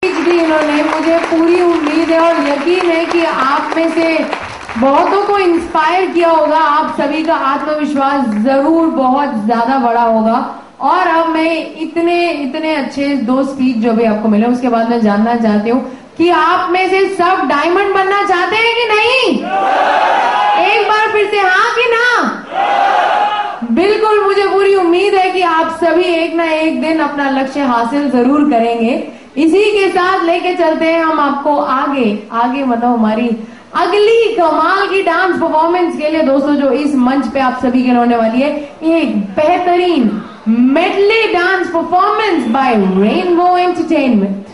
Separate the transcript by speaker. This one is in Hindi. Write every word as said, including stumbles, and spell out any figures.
Speaker 1: भी इन्होंने, मुझे पूरी उम्मीद है और यकीन है कि आप में से बहुतों को इंस्पायर किया होगा। आप सभी का आत्मविश्वास जरूर बहुत ज्यादा बड़ा होगा। और अब मैं इतने इतने अच्छे दो स्पीच जो भी आपको मिले उसके बाद मैं जानना चाहती हूँ कि आप में से सब डायमंड बनना चाहते हैं कि नहीं? एक बार फिर से हाँ कि ना? बिल्कुल, मुझे पूरी उम्मीद है कि आप सभी एक ना एक दिन अपना लक्ष्य हासिल जरूर करेंगे। इसी के साथ लेके चलते हैं हम आपको आगे आगे मतलब हमारी अगली कमाल की डांस परफॉर्मेंस के लिए दोस्तों, जो इस मंच पे आप सभी के होने वाली है, एक बेहतरीन medley dance performance by Rainbow entertainment.